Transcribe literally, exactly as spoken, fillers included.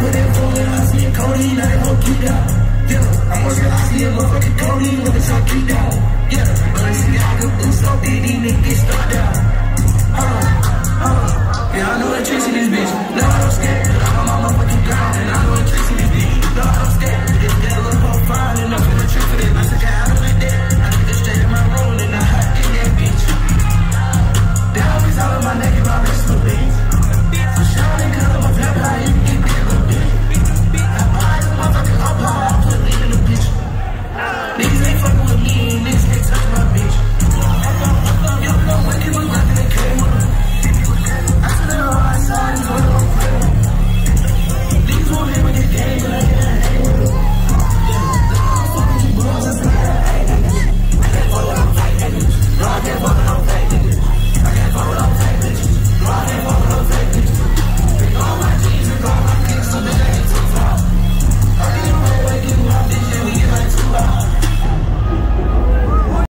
with that phone and I see a codeine, now they won't keep down. Yeah, I'm working, I see a motherfucking codeine with a top keep down. Yeah, but I see I can boost up, these niggas get started down. Uh, uh, yeah, I know that chasing this bitch, now I don't scared.